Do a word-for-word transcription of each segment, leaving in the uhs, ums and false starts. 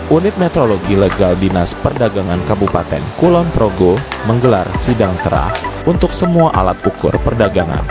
Unit Metrologi Legal Dinas Perdagangan Kabupaten Kulon Progo menggelar sidang tera untuk semua alat ukur perdagangan.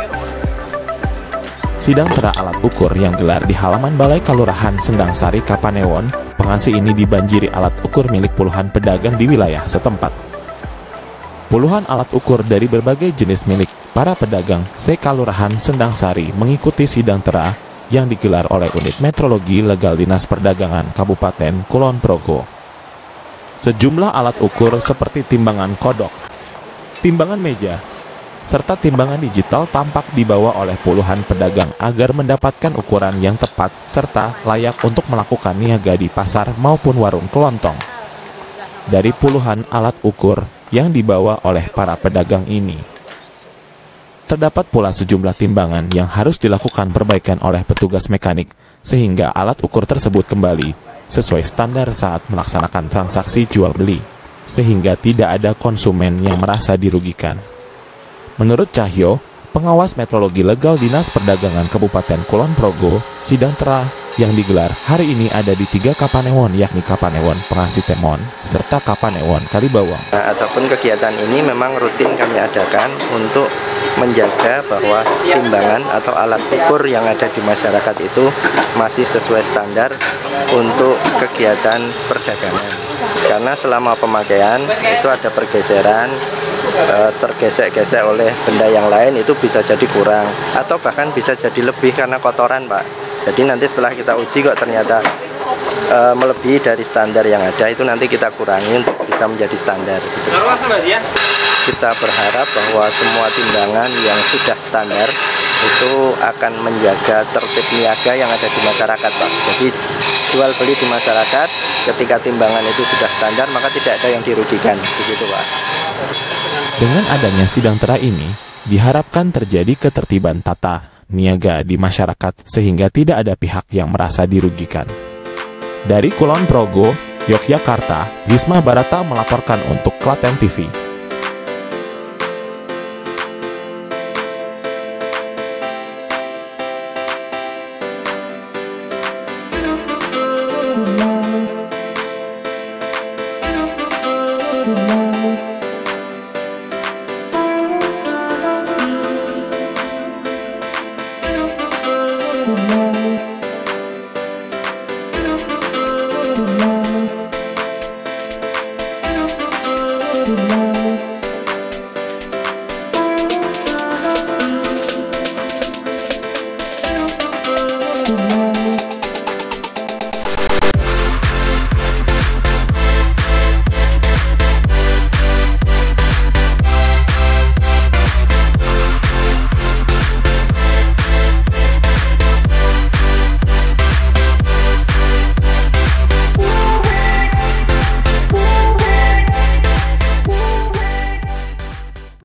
Sidang tera alat ukur yang gelar di halaman Balai Kalurahan Sendang Sari, Kapanewon, Pengasi ini dibanjiri alat ukur milik puluhan pedagang di wilayah setempat. Puluhan alat ukur dari berbagai jenis milik para pedagang se-Kalurahan Sendang Sari mengikuti sidang tera yang digelar oleh Unit Metrologi Legal Dinas Perdagangan Kabupaten Kulon Progo. Sejumlah alat ukur seperti timbangan kodok, timbangan meja, serta timbangan digital tampak dibawa oleh puluhan pedagang agar mendapatkan ukuran yang tepat serta layak untuk melakukan niaga di pasar maupun warung kelontong. Dari puluhan alat ukur yang dibawa oleh para pedagang ini, terdapat pula sejumlah timbangan yang harus dilakukan perbaikan oleh petugas mekanik sehingga alat ukur tersebut kembali sesuai standar saat melaksanakan transaksi jual-beli, sehingga tidak ada konsumen yang merasa dirugikan. Menurut Cahyo, pengawas metrologi legal Dinas Perdagangan Kabupaten Kulon Progo, sidang tera yang digelar hari ini ada di tiga Kapanewon, yakni Kapanewon Pengasi Temon serta Kapanewon Kalibawang. Nah, ataupun kegiatan ini memang rutin kami adakan untuk menjaga bahwa timbangan atau alat ukur yang ada di masyarakat itu masih sesuai standar untuk kegiatan perdagangan. Karena selama pemakaian itu ada pergeseran, tergesek-gesek oleh benda yang lain, itu bisa jadi kurang atau bahkan bisa jadi lebih karena kotoran, Pak. Jadi nanti setelah kita uji kok ternyata e, melebihi dari standar yang ada, itu nanti kita kurangi untuk bisa menjadi standar gitu. Kita berharap bahwa semua timbangan yang sudah standar itu akan menjaga tertib niaga yang ada di masyarakat, Pak. Jadi jual beli di masyarakat ketika timbangan itu sudah standar, maka tidak ada yang dirugikan, begitu, Pak. Dengan adanya sidang tera ini, diharapkan terjadi ketertiban tata niaga di masyarakat sehingga tidak ada pihak yang merasa dirugikan. Dari Kulon Progo, Yogyakarta, Gisma Barata melaporkan untuk Klaten T V.